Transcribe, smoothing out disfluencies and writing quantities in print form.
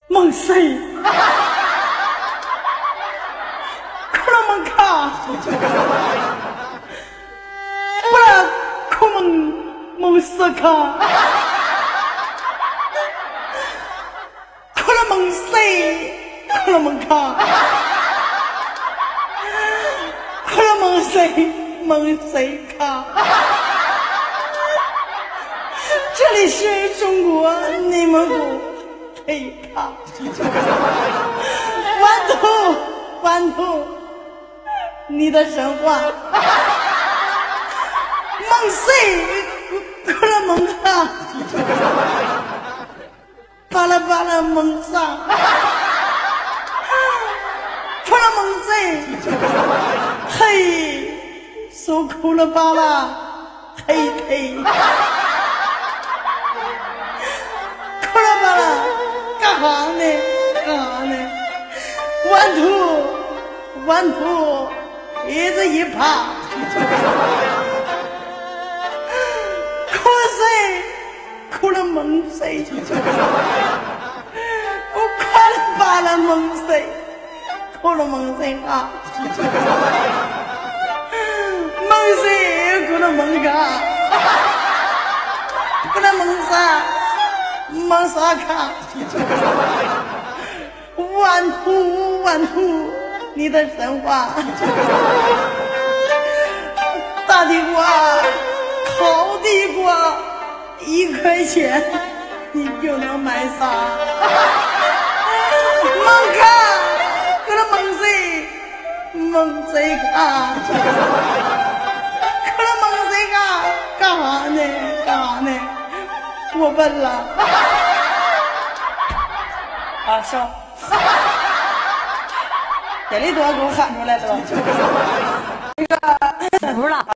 梦谁？可能梦卡，不然可梦死卡，可能梦谁？可能梦卡，可能梦谁卡。这里是中国内蒙古黑卡，顽童，你的神话，梦谁？可能梦卡，巴拉巴拉梦啥？可能梦谁？嘿，受苦了巴拉，嘿。干哈呢？顽徒，一直一爬，哭了梦谁？我快了巴了梦谁？哭了梦谁啊？梦谁？哭了梦嘎？哭了梦啥？梦啥卡？顽徒，你的神话，大地瓜，好地瓜，1块钱你就能买啥？梦卡，可能梦谁卡？可能梦谁卡？干哈呢？我笨了啊！笑，眼泪都要给我喊出来了。 服了。